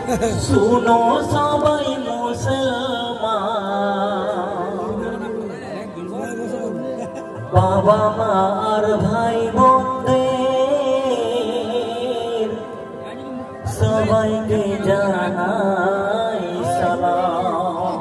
सुनो सबाई मुसलमान बाबा मार भाई बोनদের সবাইকে জানাই সালাম।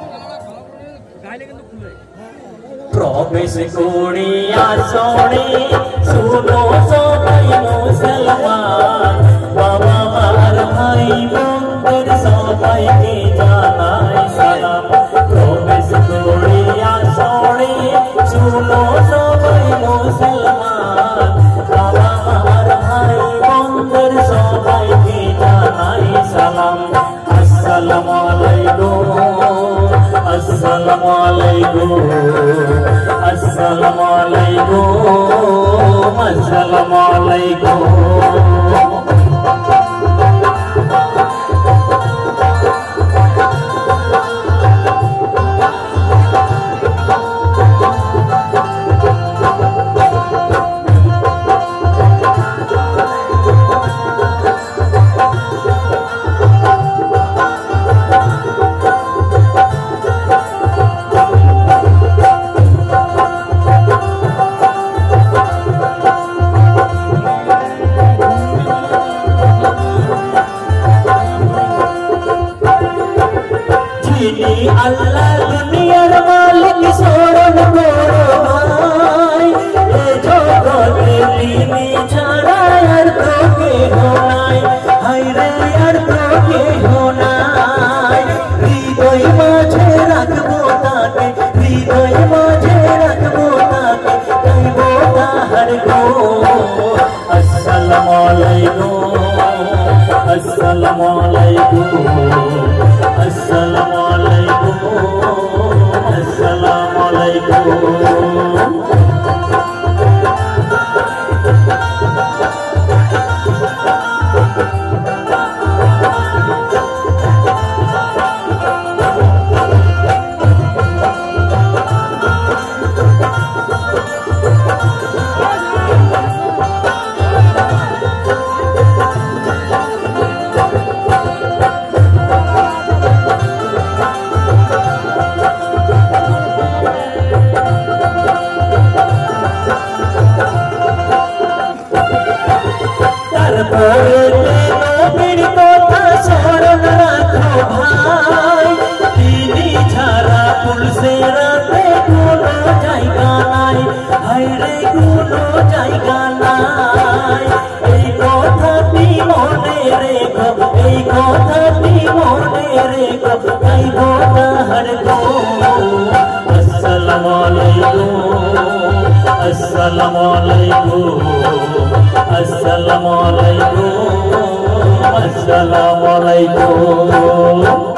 প্রবেশ করিয়া শোনে শুনো সবাই মুসলমান বাবা মার ভাই বোনদের সবাইকে জানাই সালাম। প্রবেশ করিয়া শোনে শুনো সবাই মুসলমান বাবা মার ভাই বোনদের সবাইকে জানাই সালাম। আসসালামু আলাইকুম আসসালামু আলাইকুম আসসালামু আলাইকুম আসসালামু আলাইকুম। अल्लाह दुनियार मालिक सोरन गोरो भाई ए जगते তিনি ছাড়া আর তো কেহ নাই হায় রে আর তো কেহ নাই। হৃদয় মাঝে রাখবো তাকে হৃদয় মাঝে রাখবো তাকে গাইব তাহার গুণ। আসসালামু আলাইকুম আসসালামু আলাইকুম আসসালামু আলাইকুম আসসালামু আলাইকুম। अस्सलामु अलैकुम अस्सलामु अलैकुम अस्सलामु अलैकुम।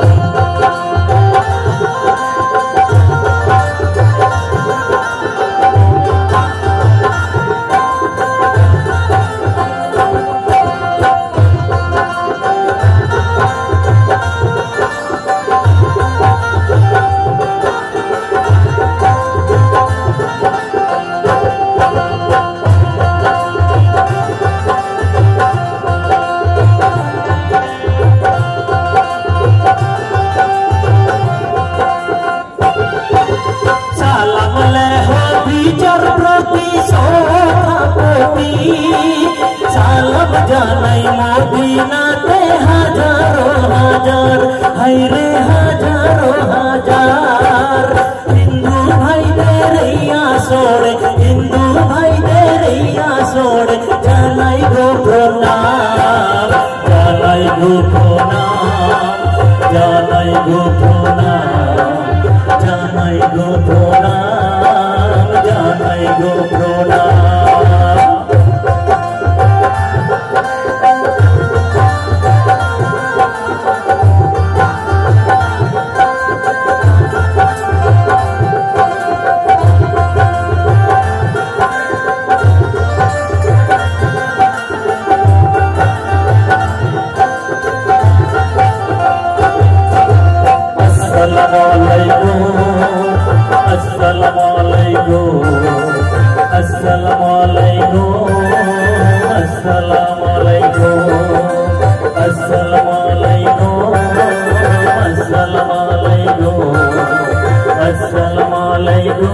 सालम जानाई मदीनाते हजारों हजार हाय रे हजारों हजार। हिंदू भाई तेरिया सोड़े हिंदू भाई तेरिया सोड़े जानाई गो प्रणाम जानाई गो प्रणाम जानाई गो प्रणाम जानाई गो प्रणाम जानाई गो प्रणाम। अस्सलामु अलैकुम अस्सलामु আলাইকুম